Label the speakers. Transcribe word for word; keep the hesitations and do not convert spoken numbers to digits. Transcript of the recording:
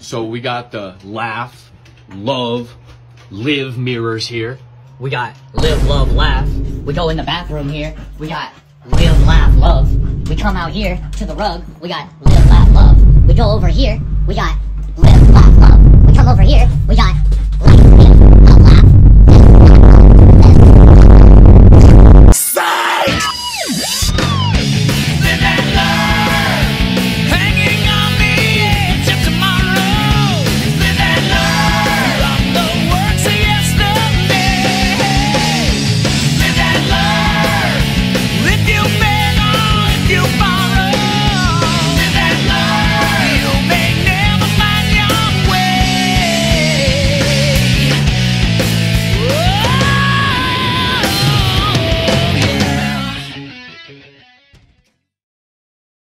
Speaker 1: So we got the laugh, love, live mirrors here.
Speaker 2: We got live, love, laugh. We go in the bathroom here. We got live, laugh, love. We come out here to the rug. We got live, laugh, love. We go over here. We got